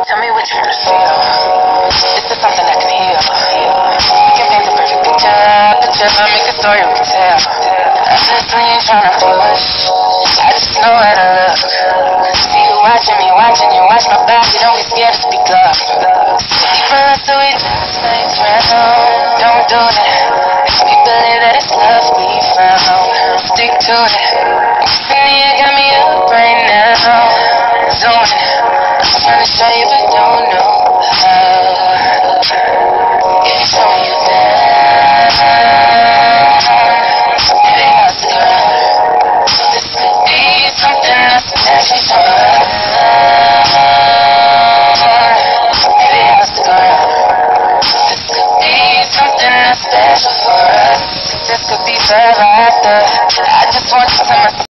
Tell me what you wanna feel. Is this something I can heal? You can paint the perfect picture, make a story we can tell. Honestly, ain't tryna push. I just know how to look. See you watching me, watching you, watch my back. You don't be scared to speak up. For us, so we just like friends. Don't do it. We believe that it's love we found. Stick to it. You got me up right now. Zooming. I'm trying to show you, but don't know how. If you show me you down, maybe I'll stick around. This could be something that's special for us. Maybe I'll stick around. This could be something that's special for us. This could be forever after. I just want you to